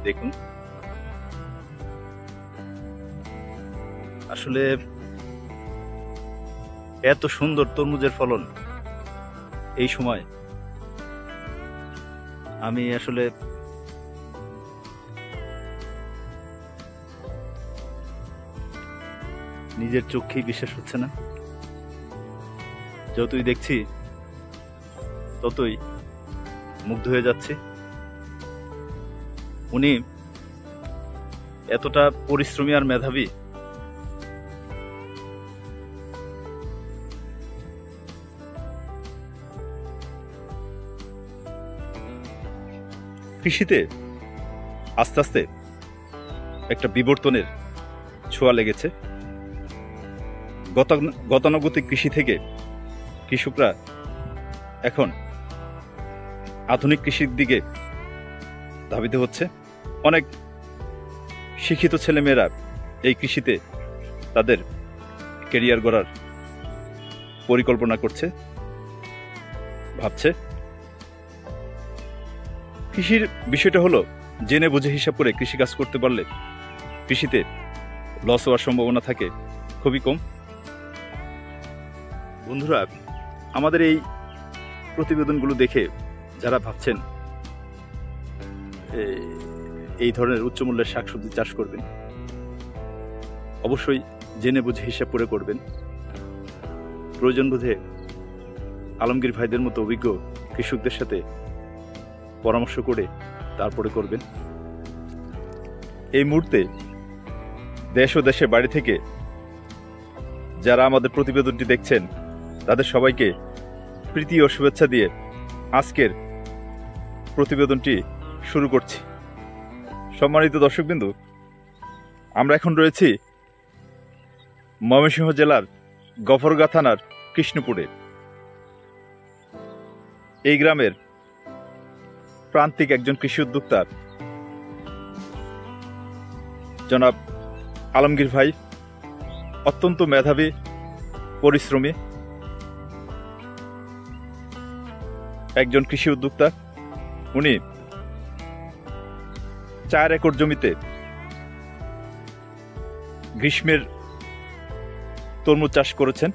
দেখুন, আসলে এত সুন্দর তরমুজের ফলন এই সময় আমি আসলে নিজের চোখেই বিশ্বাস হচ্ছে না। যতই দেখছি ততই মুগ্ধ হয়ে যাচ্ছে। উনি এতটা পরিশ্রমী আর মেধাবী, কৃষিতে আস্তে আস্তে একটা বিবর্তনের ছোঁয়া লেগেছে। গতানুগতিক কৃষি থেকে কৃষকরা এখন আধুনিক কৃষির দিকে ধাবিত হচ্ছে। অনেক শিক্ষিত ছেলেমেয়েরা এই কৃষিতে তাদের ক্যারিয়ার গড়ার পরিকল্পনা করছে, ভাবছে। কৃষির বিষয়টা হলো জেনে বুঝে হিসাব করে কৃষিকাজ করতে পারলে কৃষিতে লস হওয়ার সম্ভাবনা থাকে খুবই কম। বন্ধুরা, আমাদের এই প্রতিবেদনগুলো দেখে যারা ভাবছেন এই ধরনের উচ্চমূল্যের শাকসবজি চাষ করবেন, অবশ্যই জেনে বুঝে হিসাব করে করবেন। প্রয়োজন বুঝে আলমগীর ভাইদের মতো অভিজ্ঞ কৃষকদের সাথে পরামর্শ করে তারপরে করবেন। এই মুহূর্তে দেশ ও দেশের বাইরে থেকে যারা আমাদের প্রতিবেদনটি দেখছেন তাদের সবাইকে প্রীতি ও শুভেচ্ছা দিয়ে আজকের প্রতিবেদনটি শুরু করছি। সম্মানিত দর্শকবৃন্দ, আমরা এখন রয়েছি ময়মনসিংহ জেলার গফরগাঁ থানার কৃষ্ণপুরে। এই গ্রামের প্রান্তিক একজন কৃষি উদ্যোক্তা জনাব আলমগীর ভাই অত্যন্ত মেধাবী, পরিশ্রমী একজন কৃষি উদ্যোক্তা। উনি 4 একর জমিতে গ্রীষ্মের তরমুজ চাষ করেছেন।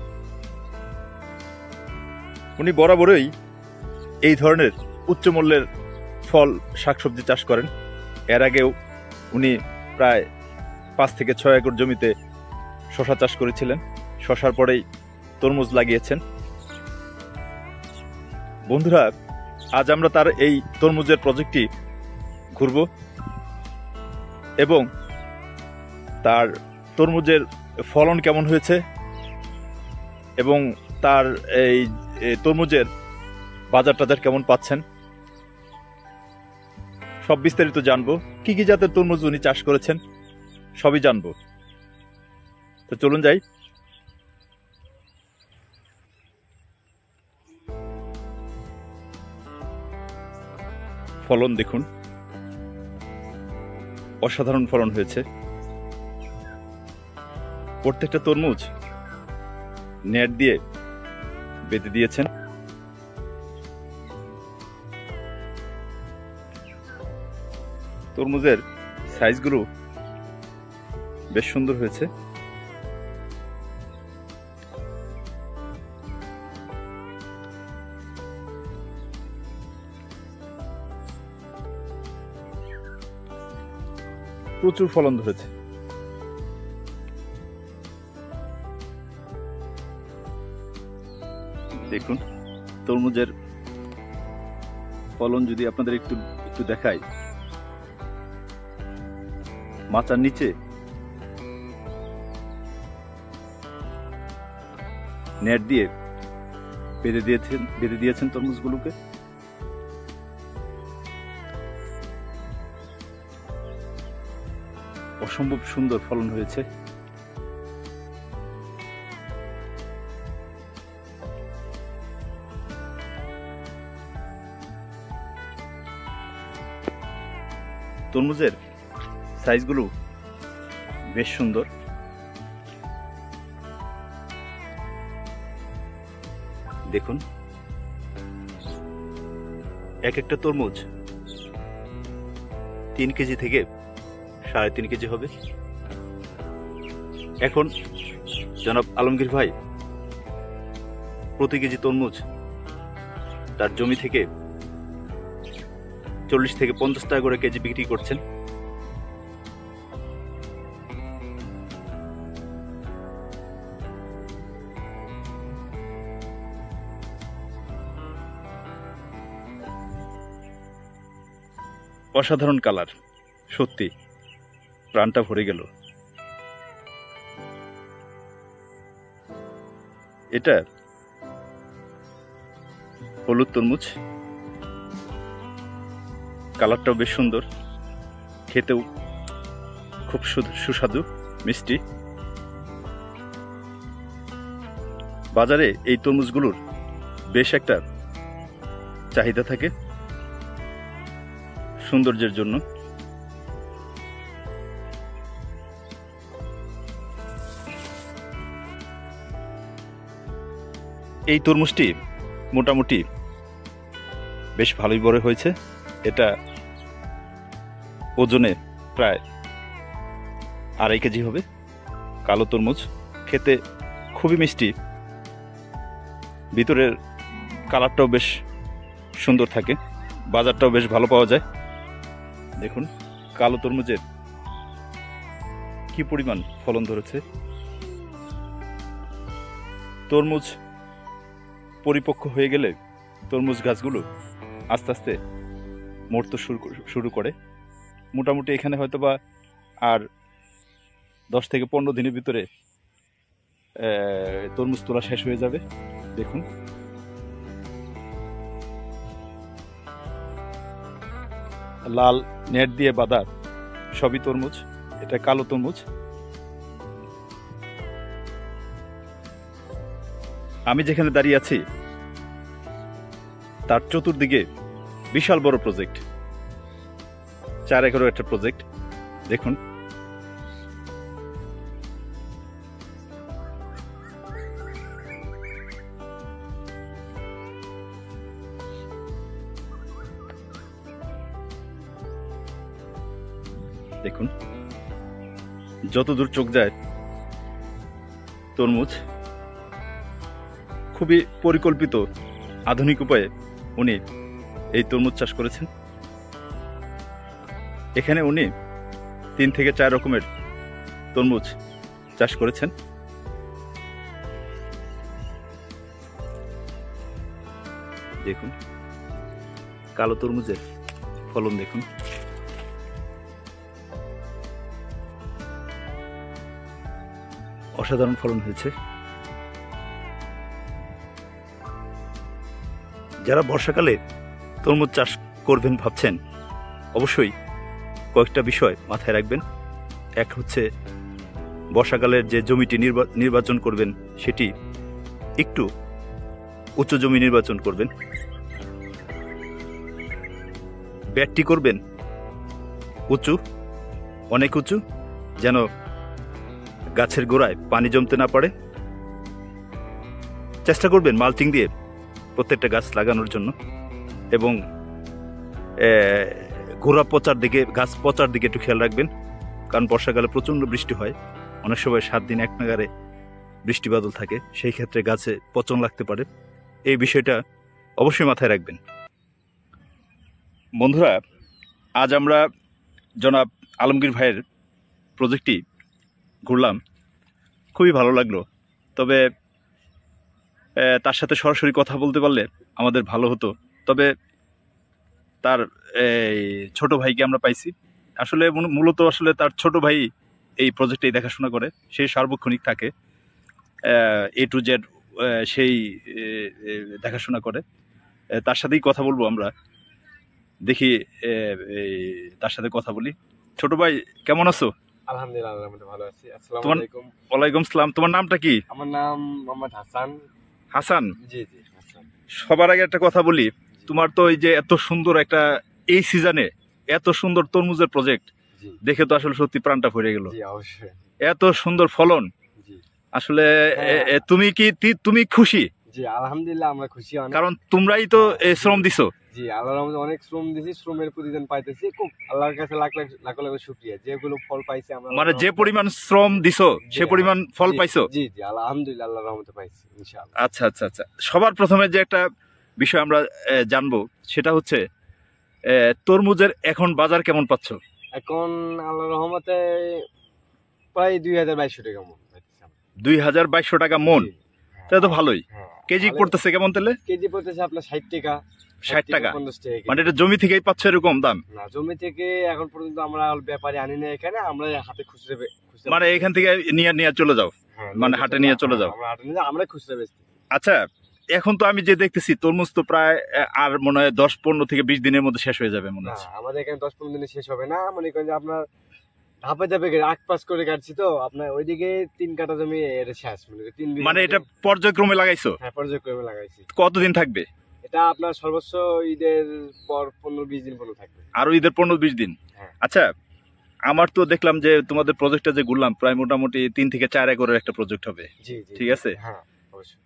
উনি বরাবরই এই ধরনের উচ্চমূল্যের ফল শাকসবজি চাষ করেন। এর আগেও উনি প্রায় 5 থেকে 6 একর জমিতে শশা চাষ করেছিলেন। শশার পরেই তরমুজ লাগিয়েছেন। বন্ধুরা, আজ আমরা তার এই তরমুজের প্রজেক্টটি ঘুরব এবং তার তরমুজের ফলন কেমন হয়েছে এবং তার এই তরমুজের বাজার টাজার কেমন পাচ্ছেন সব বিস্তারিত জানবো। কি কি জাতের তরমুজ উনি চাষ করেছেন সবই জানবো। তো চলুন যাই। ফলন দেখুন, অসাধারণ ফলন হয়েছে। প্রত্যেকটা তরমুজ নেট দিয়ে বেঁধে দিয়েছেন। তরমুজের সাইজগুলো বেশ সুন্দর হয়েছে। প্রচুর ফলন ধরেছে। দেখুন তরমুজের ফলন যদি আপনাদের একটু একটু দেখাই, মাচার নিচে নেট দিয়ে বেঁধে দিয়েছেন তরমুজগুলোকে। অসম্ভব সুন্দর ফলন হয়েছে। তরমুজের সাইজগুলো বেশ সুন্দর। দেখুন এক একটা তরমুজ 3 কেজি থেকে 3.5 কেজি হবে। এখন জনাব আলমগীর ভাই প্রতি কেজি তরমুজ তার জমি থেকে 40 থেকে 50 টাকা করে কেজি বিক্রি করছেন। অসাধারণ কালার, সত্যি প্রাণটা ভরে গেল। এটা হলুদ তরমুজ, কালারটাও বেশ সুন্দর, খেতেও খুব সুস্বাদু মিষ্টি। বাজারে এই তরমুজগুলোর বেশ একটা চাহিদা থাকে সৌন্দর্যের জন্য। এই তরমুজটি মোটামুটি বেশ ভালোই বড় হয়েছে। এটা ওজনে প্রায় 2.5 কেজি হবে। কালো তরমুজ, খেতে খুবই মিষ্টি, ভিতরের কালারটাও বেশ সুন্দর থাকে, বাজারটাও বেশ ভালো পাওয়া যায়। দেখুন কালো তরমুজের কি পরিমাণ ফলন ধরেছে। তরমুজ পরিপক্ক হয়ে গেলে তরমুজ গাছগুলো আস্তে আস্তে মরতে শুরু করে। মোটামুটি এখানে হয়তো বা আর 10 থেকে 15 দিনের ভিতরে তরমুজ তোলা শেষ হয়ে যাবে। দেখুন লাল নেট দিয়ে বাঁধা সবই তরমুজ। এটা কালো তরমুজ। আমি যেখানে দাঁড়িয়ে আছি তার চতুর্দিকে বিশাল বড় প্রজেক্ট, 4 একরের একটা প্রজেক্ট। দেখুন দেখুন যতদূর চোখ যায় তরমুজ। খুবই পরিকল্পিত আধুনিক উপায়ে উনি এই তরমুজ চাষ করেছেন। এখানে উনি 3 থেকে 4 রকমের তরমুজ চাষ করেছেন। দেখুন কালো তরমুজের ফলন দেখুন। অসাধারণ ফলন হয়েছে। যারা বর্ষাকালে তরমুজ চাষ করবেন ভাবছেন, অবশ্যই কয়েকটা বিষয় মাথায় রাখবেন। এক হচ্ছে বর্ষাকালের যে জমিটি নির্বাচন করবেন সেটি একটু উঁচু জমি নির্বাচন করবেন। ব্যাটটি করবেন উঁচু, অনেক উঁচু, যেন গাছের গোড়ায় পানি জমতে না পারে। চেষ্টা করবেন মালচিং দিয়ে প্রত্যেকটা গাছ লাগানোর জন্য, এবং গোড়া পচার দিকে, গাছ পচার দিকে একটু খেয়াল রাখবেন, কারণ বর্ষাকালে প্রচণ্ড বৃষ্টি হয়। অনেক সময় 7 দিন এক নাগারে বৃষ্টি বাদল থাকে, সেই ক্ষেত্রে গাছে পচন লাগতে পারে। এই বিষয়টা অবশ্যই মাথায় রাখবেন। বন্ধুরা, আজ আমরা জনাব আলমগীর ভাইয়ের প্রজেক্টটি ঘুরলাম, খুবই ভালো লাগলো। তবে তার সাথে সরাসরি কথা বলতে পারলে আমাদের ভালো হতো। তবে তার ছোট ভাইকে আমরা পাইছি। আসলে মূলত আসলে তার ছোট ভাই এই প্রজেক্টে দেখাশোনা করে, সেই সার্বক্ষণিক থাকে, A to Z সেই দেখাশোনা করে। তার সাথেই কথা বলবো আমরা, দেখি তার সাথে কথা বলি। ছোট ভাই কেমন আছো? আলহামদুলিল্লাহ, ভালো আছি। আসসালামু আলাইকুম। ওয়ালাইকুম সালাম। তোমার নামটা কি? আমার নাম মোহাম্মদ হাসান। হাসান? জি জি হাসান। সবার আগে একটা কথা বলি, তোমার তো এই যে এত সুন্দর একটা, এই সিজনে এত সুন্দর তরমুজের প্রজেক্ট দেখে তো আসলে সত্যি প্রাণটা ভরে গেল। জি অবশ্যই। এত সুন্দর ফলন, জি আসলে তুমি খুশি? জি আলহামদুলিল্লাহ, আমরা খুশি অনেক। কারণ তোমরাই তো শ্রম দিছো। জি আল্লাহর রহমতে অনেক শ্রম দিয়েছি, শ্রমের প্রতিদান পাইতেছি। খুব আল্লাহর কাছে লাখ লাখ লাখ লাখ শুকরিয়া, যেগুলো ফল পাইছি আমরা মানে যে পরিমাণ শ্রম দিছো জি, সে পরিমাণ ফল জি, পাইছো? জি জি আলহামদুলিল্লাহ আল্লাহর রহমতে পাইছি ইনশাআল্লাহ। আচ্ছা আচ্ছা আচ্ছা, সবার প্রথমে যে একটা বিষয় আমরা জানবো সেটা হচ্ছে তরমুজের এখন বাজার কেমন পাচ্ছ? এখন আল্লাহর রহমতে প্রায় 2200 টাকা মন পাইতেছি আমরা। 2200 টাকা মন, জি, হ্যাঁ, তাহলে তো ভালোই। হ্যাঁ, কেজি ভালোই। পড়তেছে কেমন তাহলে? কেজি পড়তেছে আপনার 60 টাকা, 60 টাকা? 50 টাকা কেজি। মানে এটা জমি থেকেই পাচ্ছ এরকম দাম? না, জমি থেকে এখন পর্যন্ত আমরা ব্যাপারে আনি না, এখানে আমরা হাতে খুচরা মানে এখান থেকে নিয়ে নিয়ে চলে যাও? হ্যাঁ, মানে হাটে নিয়ে চলে যাও? আমরা হাটে নিয়ে যাই, আমরা খুচরা বেচতে। আচ্ছা, এখন তো আমি যে দেখতেছি তরমুজ তো প্রায় আর মনে হয় 10-15 থেকে 20 দিনের মধ্যে শেষ হয়ে যাবে মনে না, হচ্ছে। আমাদের এখানে 10-15 দিনে শেষ হবে না। মনে করেন যে আপনার ধাপে ধাপে আগ পাস করে কাটছি, তো আপনার ওইদিকে 3 কাঠা জমি এর শেষ, মানে 3 বিঘা। মানে এটা পর্যায়ক্রমে লাগাইছো? হ্যাঁ, পর্যায়ক্রমে লাগাইছি। কতদিন থাকবে এটা আপনার সর্বোচ্চ ঈদের পর 15-20 দিন পর্যন্ত থাকবে। আরো? ঈদের 15-20 দিন? হ্যাঁ। আচ্ছা, আমার তো দেখলাম যে তোমাদের প্রজেক্টটা যে ঘুরলাম প্রায় মোটামুটি 3 থেকে 4 একরের একটা প্রজেক্ট হবে। জি জি, ঠিক আছে। হ্যাঁ অবশ্যই।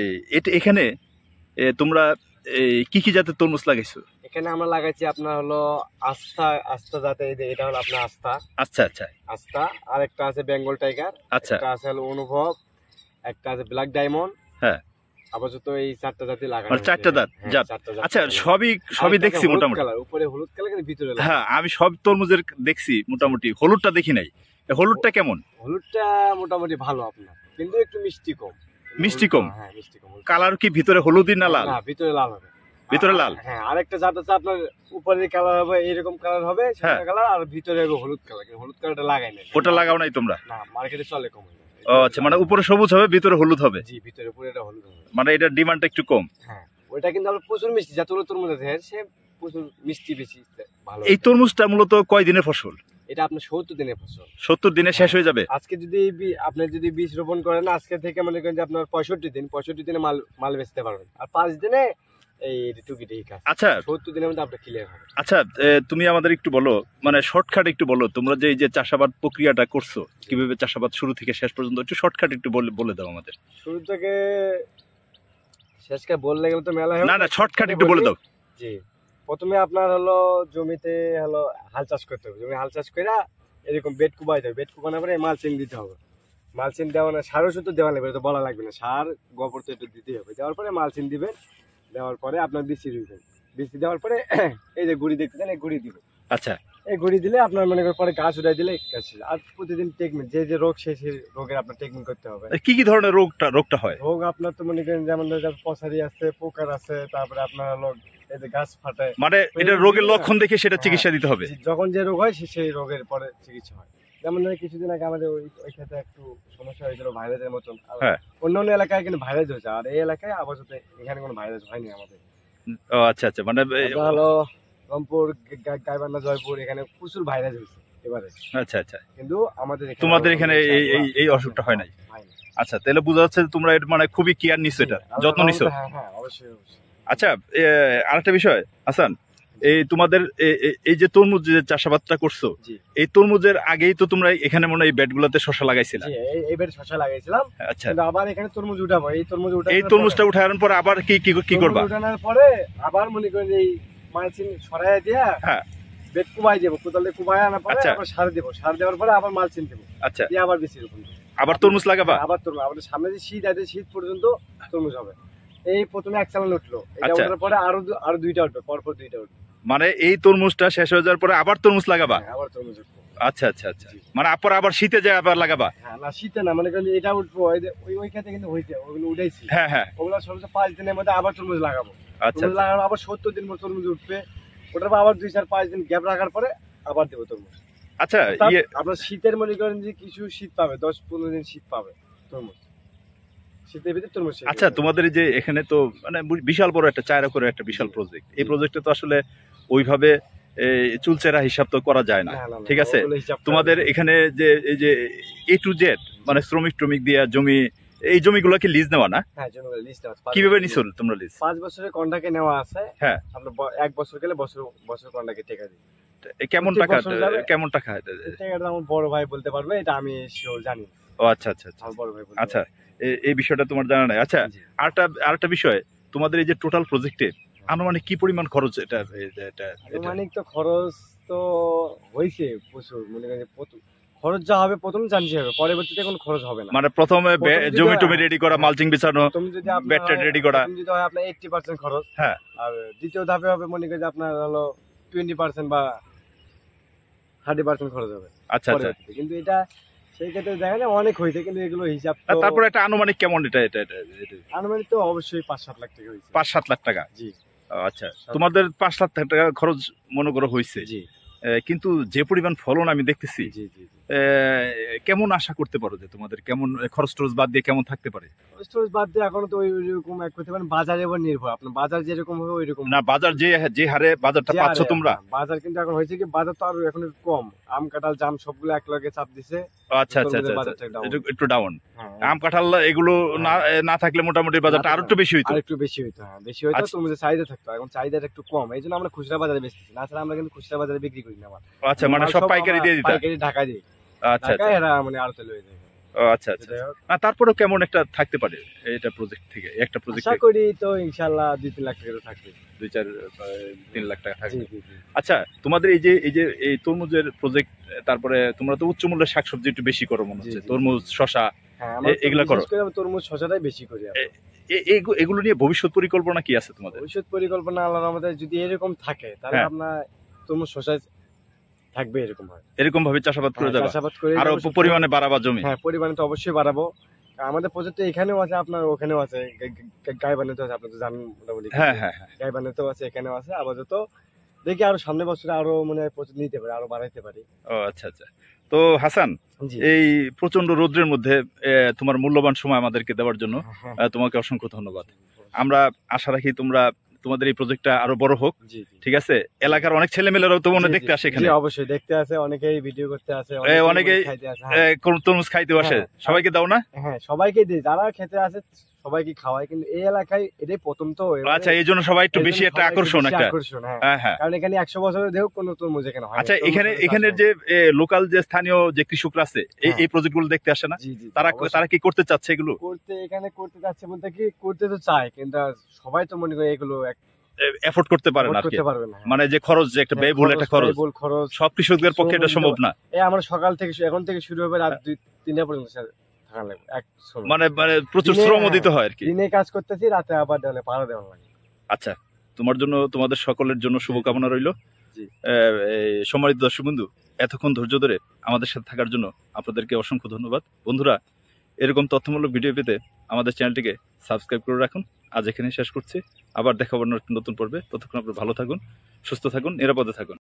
এখানে তোমরা কি কি জাতের তরমুজ লাগাইছো? এখানে আমরা লাগাইছি আপনার হলো আস্থা, আস্থা জাতের, এটা হলো আপনার আস্থা। আচ্ছা আচ্ছা আস্থা, আর একটা আছে বেঙ্গল টাইগার, আচ্ছা একটা আছে হলো অনুভব, একটা আছে ব্ল্যাক ডায়মন্ড। হ্যাঁ, আপাতত এই 4টা জাতি লাগানো মানে 4টা জাত? হ্যাঁ, জাত। 4টা জাত আচ্ছা, লাগানো। সবই আরেকটা দেখছি হলুদ মোটামুটি। কালার, উপরে হলুদ কালার কিন্তু ভিতরে লাল। হ্যাঁ, আমি সব তরমুজের দেখছি মোটামুটি, হলুদটা দেখি নাই। হলুদটা কেমন? হলুদটা মোটামুটি ভালো আপনার, কিন্তু একটু মিষ্টি কম। মিষ্টি কম? হ্যাঁ, মিষ্টি কম। কালার কি ভিতরে হলুদই না লাল? না, ভিতরে লাল হবে। ভিতরে লাল? হ্যাঁ, আরেকটা জাত আছে আপনার উপরে কালার হবে এরকম কালার হবে, হ্যাঁ। সাদা কালার, আর ভিতরে হবে হলুদ কালার। কিন্তু হলুদ কালারটা লাগাই না। ওটা লাগাও নাই তোমরা? না, মার্কেটে চলে কম। ও আচ্ছা, মানে উপরে সবুজ হবে ভিতরে হলুদ হবে? জি, ভিতরে পুরোটা হলুদ হবে। মানে এটার ডিমান্ডটা একটু কম। হ্যাঁ, ওইটা কিন্তু আপনার প্রচুর মিষ্টি, যতগুলো তরমুজ আছে সে প্রচুর মিষ্টি বেশি ভালো। এই তরমুজটা মূলত কয় দিনের ফসল? এটা আপনার 70 দিনের ফসল। 70 দিনে শেষ হয়ে যাবে? আজকে যদি আপনি যদি বীজ রোপণ করেন, আজকে থেকে মনে করেন যে আপনার 65 দিনে মাল বেচতে পারবেন, আর 5 দিনে এই টুকিটাকি কাজ। আচ্ছা 70 দিনের মধ্যে আপনার ক্লিয়ার হবে। আচ্ছা, তুমি আমাদের একটু বলো, মানে শর্টকাট একটু বলো, তোমরা যে এই যে চাষাবাদ প্রক্রিয়াটা করছো, কিভাবে চাষাবাদ শুরু থেকে শেষ পর্যন্ত একটু শর্টকাট একটু বলে দাও আমাদের। শুরু থেকে শেষকে বললে গেলে তো মেলা হবে। না না, শর্টকাট একটু বলে দাও। জি, প্রথমে আপনার হলো জমিতে হলো হাল চাষ করতে হবে। জমি হাল চাষ করে এরকম বেড কুবাইতে হবে। বেড কুবানোর পরে মালচিং দিতে হবে। মালচিং দেওয়া না, সারও শুধু দেওয়া লাগবে, তো বলা লাগবে না, সার গোবর তো একটু দিতেই হবে। দেওয়ার পরে মালচিং দিবেন, দেওয়ার পরে আপনার বিচি দিবেন। বিচি দেওয়ার পরে এই যে গুড়ি দেখতেছেন, এই গুড়ি দিবেন। আচ্ছা, এই গুড়ি দিলে আপনার মনে করেন পরে গাছ উঠাই দিলে গাছ। আর প্রতিদিন ট্রিটমেন্ট, যে রোগ সেই রোগের আপনার ট্রিটমেন্ট করতে হবে। কি কি ধরনের রোগটা হয়? রোগ আপনার তো মনে করেন যেমন পসারি আছে, পোকার আছে, তারপরে আপনার হলো এই যে গাছ ফাটে। মানে এটা রোগের লক্ষণ দেখে সেটা চিকিৎসা দিতে হবে? যখন যে রোগ হয় সেই রোগের পরে চিকিৎসা হয়। যেমন কিছুদিন আগে আমাদের ওই ক্ষেত্রে একটু সমস্যা হয়েছিল ভাইরাসের মতন। হ্যাঁ। অন্য এলাকায় কিন্তু ভাইরাস হয়েছে, আর এই এলাকায় আপাতত এখানে কোনো ভাইরাস হয়নি আমাদের। ও আচ্ছা আচ্ছা, মানে হলো রংপুর, গাইবান্ধা, জয়পুর, এখানে প্রচুর ভাইরাস হয়েছে এবারে। আচ্ছা আচ্ছা, কিন্তু আমাদের তোমাদের এখানে এই অসুখটা হয় নাই? আচ্ছা, তাহলে বোঝা যাচ্ছে যে তোমরা এটা মানে খুবই কেয়ার নিছো, এটা যত্ন নিছো। হ্যাঁ হ্যাঁ, অবশ্যই অবশ্যই। আচ্ছা, আরেকটা বিষয় হাসান, এই তোমাদের এই যে তরমুজ যে চাষাবাদটা করছো, জি, এই তরমুজের আগেই তো তোমরা এখানে মনে হয় এই বেডগুলোতে শসা লাগাইছিলা? জি, এইবার শসা লাগাইছিলাম। আচ্ছা, কিন্তু আবার এখানে তরমুজ উঠাবো। এই তরমুজটা উঠানোর পর আবার কি করবা? উঠানোর পরে আবার মনে করেন এই মালচিং ছড়াইয়া দিয়া হ্যাঁ, বেড কুবাই দেবো। কোদাল দিয়ে কুবাই আনার পরে আচ্ছা। আবার সার দেবো। সার দেওয়ার পরে আবার মালচিং দেবো, আচ্ছা, দিয়ে আবার বেশি রকম আবার তরমুজ লাগাবা? আবার তরমুজ। আমাদের সামনে যে শীত আছে, শীত পর্যন্ত তরমুজ হবে। এই প্রথমে এক চালান উঠলো, এটা আচ্ছা। ওঠার পরে আরো 2টা উঠবে, পরপর 2টা উঠবে। মানে এই তরমুজটা শেষ হয়ে যাওয়ার পরে আবার তরমুজ লাগাবা? হ্যাঁ, আবার তরমুজ উঠবো। আচ্ছা আচ্ছা আচ্ছা, মানে আবার শীতে যায় আবার লাগাবা? হ্যাঁ, না শীতে না, মানে করেন এটা উঠবো। ওই ক্ষেত্রে কিন্তু হইতে ওগুলো উঠাইছি। হ্যাঁ হ্যাঁ, ওগুলো সর্বোচ্চ 5 দিনের মধ্যে আবার তরমুজ লাগাবো। আচ্ছা তরমুজ লাগানো আবার 70 দিন পর তরমুজ উঠবে। ওটার পর আবার 2-4-5 দিন গ্যাপ রাখার পরে আবার দেবো তরমুজ। আচ্ছা। আপনার শীতের মনে করেন যে কিছু শীত পাবে, 10-15 দিন শীত পাবে তরমুজ। শীতের ভিতরে তরমুজ। আচ্ছা, তোমাদের এই যে এখানে তো মানে বিশাল বড় একটা 4 একরের একটা বিশাল প্রজেক্ট, এই প্রজেক্টে তো আসলে ওইভাবে চুলচেরা হিসাব তো করা যায় না, ঠিক আছে? তোমাদের এখানে যে এই যে A to Z মানে শ্রমিক দিয়ে জমি, এই জমিগুলো কি লিজ নেওয়া না? হ্যাঁ, জমিগুলো লিজ নেওয়া। কিভাবে নিছো তোমরা লিজ? 5 বছরের কন্ট্রাক্টে নেওয়া আছে। হ্যাঁ, আপনার 1 বছর গেলে বছর কন্ট্রাক্টে টাকা দিই। কেমন টাকা? এটা আমার বড় ভাই বলতে পারবে, এটা আমি শিওর জানি। ও আচ্ছা আচ্ছা আচ্ছা, আমার বড় ভাই বলতে আচ্ছা, এই বিষয়টা তোমার জানা নাই। আচ্ছা, জি। আরেকটা বিষয়, তোমাদের এই যে টোটাল প্রজেক্টে আনুমানিক কি পরিমাণ খরচ এটা এটা আনুমানিক তো খরচ তো হয়েছে প্রচুর, মনে করেন খরচ যা হবে প্রথম জানতে হবে, পরবর্তীতে কোনো খরচ হবে না। মানে প্রথমে প্রথম যদি জমি হয়- টমি রেডি করা, মালচিং বিছানো, প্রথম যদি আপনার বেড টেড হয়- ready করা। প্রথম যদি হয় আপনার 80% খরচ, হ্যাঁ। আর দ্বিতীয় ধাপে হবে মনে করেন যে আপনার হলো 20% বা 30% খরচ হবে আচ্ছা আচ্ছা। পরবর্তীতে। কিন্তু এটা সেই ক্ষেত্রে দেখা যায় অনেক হয়েছে, কিন্তু এগুলো হিসাব আর তো তারপরে একটা আনুমানিক কেমন এটা এটা এটা আনুমানিক তো অবশ্যই 5-7 লাখ টাকা হয়েছে। 5-7 লাখ টাকা? জি আচ্ছা, তোমাদের 5 লাখ টাকা খরচ মনে করো হয়েছে, জি কিন্তু যে পরিমাণ ফলন আমি দেখতেছি, জি জি জি। কেমন আশা করতে পারো যে তোমাদের কেমন খরচ টরচ বাদ দিয়ে কেমন থাকতে পারে? খরচ বাদ দিয়ে এখন তো ওইরকম এক করতে পারেন, বাজারের উপর নির্ভর, আপনার বাজার যেরকম হবে ওইরকম না, বাজার যে হারে বাজারটা যে পাচ্ছ হারে- তোমরা? বাজার কিন্তু এখন হয়েছে কি, বাজার তো আরো এখন একটু কম, আম কাঁঠাল জাম সবগুলো এক লগে চাপ দিছে। আচ্ছা আচ্ছা আচ্ছা, বাজারটা down। একটু ডাউন। হ্যাঁ, আম কাঁঠাল এগুলো না থাকলে মোটামুটি বাজারটা আরো একটু বেশি হইতো। আর একটু বেশি হইতো, হ্যাঁ বেশি হইতো, আচ্ছা। তরমুজের চাহিদা থাকতো, এখন চাহিদাটা একটু কম, এই জন্য আমরা খুচরা বাজারে বেচতেছি না, তাছাড়া আমরা কিন্তু খুচরা বাজারে বিক্রি করি না। আচ্ছা, মানে সব পাইকারি দিয়ে দিতা? পাইকারি ঢাকা দিই, আচ্ছা আচ্ছা ঢাকায় এরা মানে আড়তে লয়ে যায়। আচ্ছা আচ্ছা। যাই হোক, না, তারপরেও কেমন একটা থাকতে পারে এটা প্রজেক্ট থেকে, একটা প্রজেক্ট আশা করি তো ইনশাআল্লাহ 2-3 লাখ টাকা তো থাকবে। 2-4-3 লাখ টাকা জি থাকবে। জি জি। আচ্ছা, তোমাদের এই যে এই তরমুজের প্রজেক্ট, তারপরে তোমরা তো উচ্চ মূল্যের শাকসবজি একটু বেশি করো মনে হচ্ছে, জি, জি। তরমুজ, শশা, হ্যাঁ, আমরা তো এগুলা করো? বিশেষ করে আমরা তরমুজ শসাটাই বেশি করি। এগুলো নিয়ে ভবিষ্যৎ পরিকল্পনা কি আছে তোমাদের? ভবিষ্যৎ পরিকল্পনা আল্লাহর রহমতে যদি এরকম থাকে, তাহলে হ্যাঁ। আপনার তরমুজ শসা থাকবে, এরকম হয়। এরকম ভাবে চাষাবাদ করে যাবা, চাষাবাদ করে আরো যাবো, পরিমাণে বাড়াবা জমি? হ্যাঁ পরিমাণে তো অবশ্যই বাড়াবো। আমাদের প্রজেক্ট এখানেও আছে, আপনার ওখানেও আছে, গাইবান্ধাতেও আছে, আপনি তো জানেন মোটামুটি। হ্যাঁ হ্যাঁ হ্যাঁ। গাইবান্ধাতেও আছে, এখানেও আছে। আপাতত দেখি আরো সামনের বছরে আরো মনে হয় প্রজেক্ট নিতে পারি, আরো বাড়াইতে পারি। ও আচ্ছা আচ্ছা। তো হাসান, জি। এই প্রচন্ড রোদ্রের মধ্যে তোমার মূল্যবান সময় আমাদেরকে দেওয়ার জন্য তোমাকে অসংখ্য ধন্যবাদ। আমরা আশা রাখি তোমাদের এই প্রজেক্টটা আরো বড় হোক, জি জি। ঠিক আছে? এলাকার অনেক ছেলেমেয়েরাও তো মনে জি, দেখতে জি, আসে এখানে, জি, অবশ্যই দেখতে আসে, অনেকেই ভিডিও করতে আসে, অনেকেই খাইতে আসে। হ্যাঁ, তরমুজ খাইতে আসে, হ্যাঁ। সবাইকে দাও না? হ্যাঁ সবাইকে দিই, যারা খেতে আসে সবাইকে খাওয়াই, কিন্তু এই এলাকায় এটাই প্রথম তো, আচ্ছা, এই জন্য সবাই একটু এই জন্য বেশি একটা সবাই একটু আকর্ষণ বেশি একটা। আকর্ষণ, হ্যাঁ। হ্যাঁ হ্যাঁ। কারণ এখানে 100 বছরের দেহ কোনো তরমুজ এখানে হয় না। আচ্ছা, তরমুজ এখানের যে লোকাল যে স্থানীয় যে কৃষকরা আছে, হ্যাঁ। এই প্রজেক্ট গুলো দেখতে আসে না? জি জি, তারা অবশ্যই। কি করতে চাচ্ছে এগুলো? এখানে করতে যাচ্ছে বলতে কি, করতে তো চায়, কিন্তু সবাই তো মনে করে এগুলো এফোর্ড করতে পারে না আর কি। করতে পারবে না। মানে যে খরচ, যে একটা ব্যয়বহুল একটা খরচ, খরচ সব কৃষকদের পক্ষে এটা সম্ভব না। এই আমরা সকাল থেকে এখন থেকে শুরু হবে, রাত 2-3টা পর্যন্ত থাকা লাগবে এক শ্রমিক। মানে প্রচুর দিনে- শ্রমও দিতে হয় আর কি। দিনে কাজ করতেছি, রাতে আবার দেওয়ালে পাড়া দেওয়া লাগে। আচ্ছা, তোমার জন্য, তোমাদের সকলের জন্য শুভকামনা রইল। জি। সম্মানিত দর্শক বন্ধু, এতক্ষণ ধৈর্য ধরে আমাদের সাথে থাকার জন্য আপনাদেরকে অসংখ্য ধন্যবাদ। বন্ধুরা, এরকম তথ্যমূলক ভিডিও পেতে আমাদের চ্যানেলটিকে সাবস্ক্রাইব করে রাখুন। আজ এখানে শেষ করছি, আবার দেখা হবে নতুন পর্বে। ততক্ষণ আপনারা ভালো থাকুন, সুস্থ থাকুন, নিরাপদে থাকুন।